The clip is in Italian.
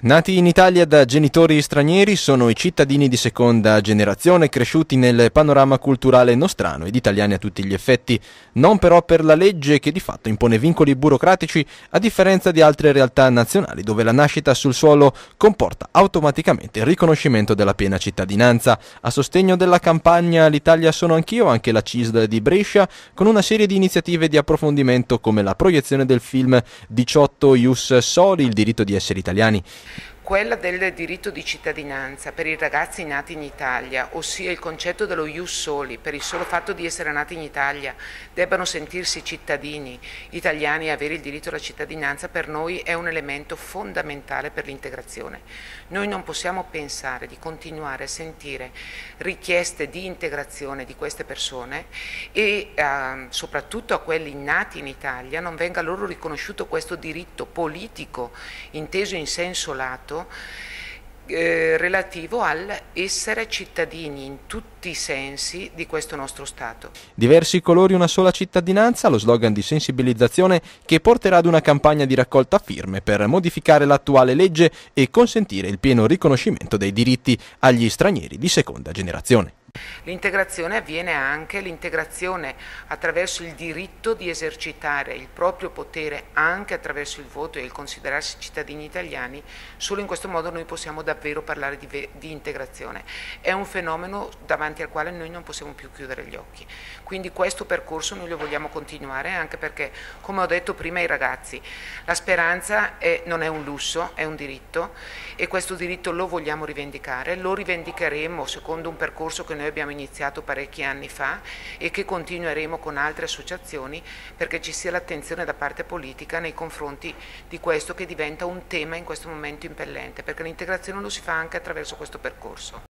Nati in Italia da genitori stranieri, sono i cittadini di seconda generazione cresciuti nel panorama culturale nostrano ed italiani a tutti gli effetti, non però per la legge che di fatto impone vincoli burocratici, a differenza di altre realtà nazionali dove la nascita sul suolo comporta automaticamente il riconoscimento della piena cittadinanza. A sostegno della campagna L'Italia sono anch'io, anche la CISL di Brescia, con una serie di iniziative di approfondimento come la proiezione del film 18 Ius Soli, il diritto di essere italiani. Quella del diritto di cittadinanza per i ragazzi nati in Italia, ossia il concetto dello ius soli, per il solo fatto di essere nati in Italia, debbano sentirsi cittadini italiani e avere il diritto alla cittadinanza, per noi è un elemento fondamentale per l'integrazione. Noi non possiamo pensare di continuare a sentire richieste di integrazione di queste persone e soprattutto a quelli nati in Italia non venga loro riconosciuto questo diritto politico inteso in senso lato relativo all'essere cittadini in tutti i sensi di questo nostro Stato. Diversi colori, una sola cittadinanza, lo slogan di sensibilizzazione che porterà ad una campagna di raccolta firme per modificare l'attuale legge e consentire il pieno riconoscimento dei diritti agli stranieri di seconda generazione. L'integrazione avviene anche l'integrazione attraverso il diritto di esercitare il proprio potere anche attraverso il voto e il considerarsi cittadini italiani. Solo in questo modo noi possiamo davvero parlare di integrazione. È un fenomeno davanti al quale noi non possiamo più chiudere gli occhi. Quindi questo percorso noi lo vogliamo continuare, anche perché, come ho detto prima ai ragazzi, la speranza non è un lusso, è un diritto, e questo diritto lo vogliamo rivendicare, lo rivendicheremo secondo un percorso che noi abbiamo iniziato parecchi anni fa e che continueremo con altre associazioni, perché ci sia l'attenzione da parte politica nei confronti di questo che diventa un tema in questo momento impellente, perché l'integrazione lo si fa anche attraverso questo percorso.